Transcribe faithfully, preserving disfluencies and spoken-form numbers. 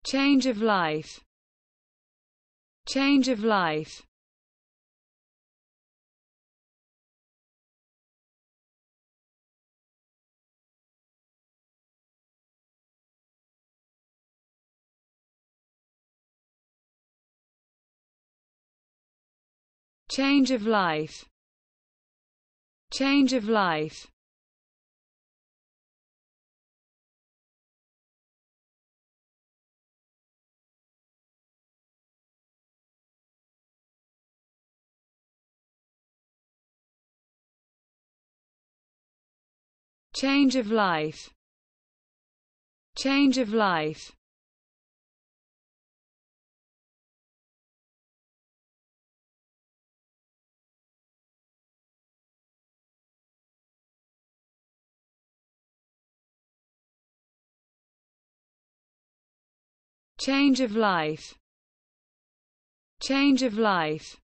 change of life, change of life, change of life, change of life, change of life, change of life, change of life, change of life,